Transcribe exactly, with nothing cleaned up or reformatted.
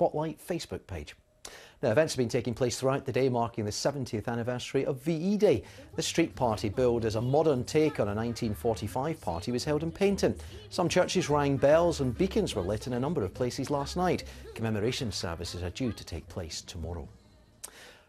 Spotlight Facebook page. Now, events have been taking place throughout the day, marking the seventieth anniversary of V E Day. The street party, billed as a modern take on a nineteen forty-five party, was held in Paignton. Some churches rang bells and beacons were lit in a number of places last night. Commemoration services are due to take place tomorrow.